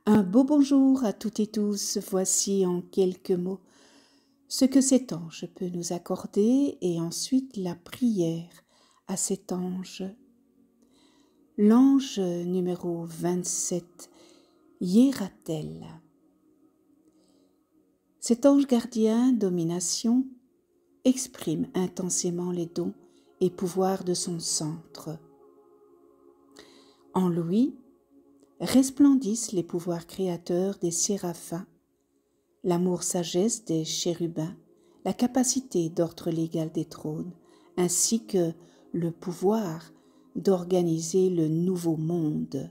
Un beau bonjour à toutes et tous. Voici en quelques mots ce que cet ange peut nous accorder et ensuite la prière à cet ange. L'ange numéro 27, Hiératel. Cet ange gardien, domination, exprime intensément les dons et pouvoirs de son centre. En lui resplendissent les pouvoirs créateurs des séraphins, l'amour-sagesse des chérubins, la capacité d'ordre légal des trônes, ainsi que le pouvoir d'organiser le nouveau monde.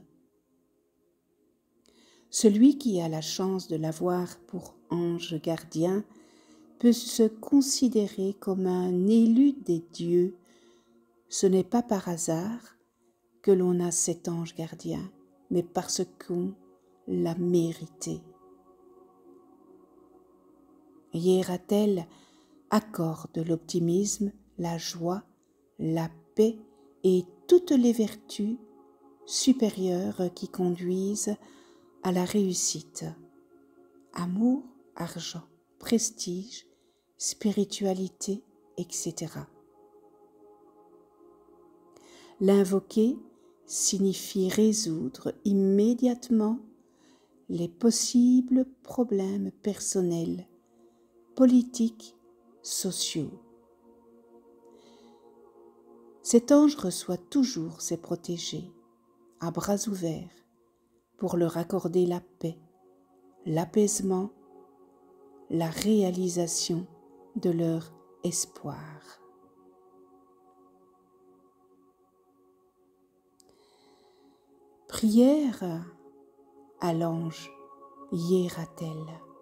Celui qui a la chance de l'avoir pour ange gardien peut se considérer comme un élu des dieux. Ce n'est pas par hasard que l'on a cet ange gardien, mais parce qu'on l'a mérité. Hiératel accorde l'optimisme, la joie, la paix et toutes les vertus supérieures qui conduisent à la réussite. Amour, argent, prestige, spiritualité, etc. L'invoquer signifie résoudre immédiatement les possibles problèmes personnels, politiques, sociaux. Cet ange reçoit toujours ses protégés à bras ouverts pour leur accorder la paix, l'apaisement, la réalisation de leur espoir. Prière à l'ange Hiératel.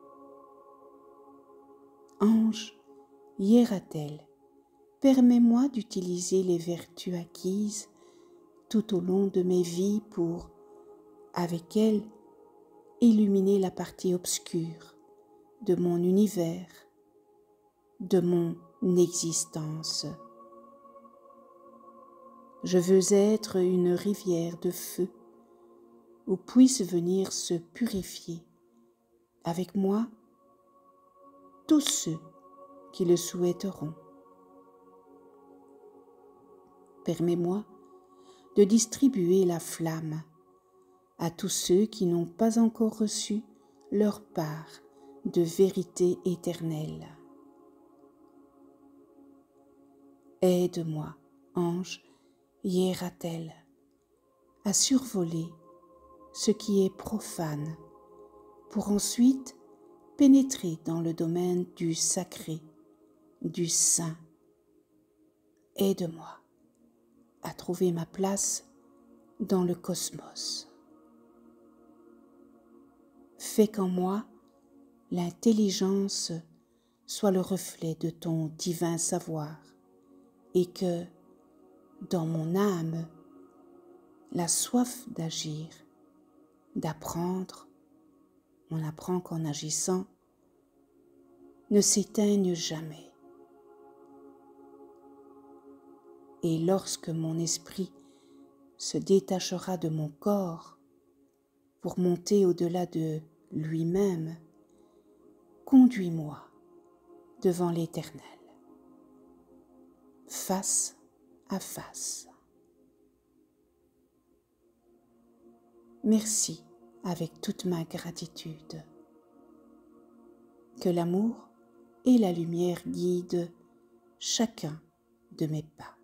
Ange Hiératel, permets-moi d'utiliser les vertus acquises tout au long de mes vies pour, avec elles, illuminer la partie obscure de mon univers, de mon existence. Je veux être une rivière de feu où puissent venir se purifier avec moi tous ceux qui le souhaiteront. Permets-moi de distribuer la flamme à tous ceux qui n'ont pas encore reçu leur part de vérité éternelle. Aide-moi, ange Hiératel, à survoler ce qui est profane, pour ensuite pénétrer dans le domaine du sacré, du saint. Aide-moi à trouver ma place dans le cosmos. Fais qu'en moi, l'intelligence soit le reflet de ton divin savoir et que, dans mon âme, la soif d'agir, d'apprendre, on n'apprend qu'en agissant, ne s'éteigne jamais. Et lorsque mon esprit se détachera de mon corps pour monter au-delà de lui-même, conduis-moi devant l'Éternel, face à face. Merci avec toute ma gratitude. Que l'amour et la lumière guident chacun de mes pas.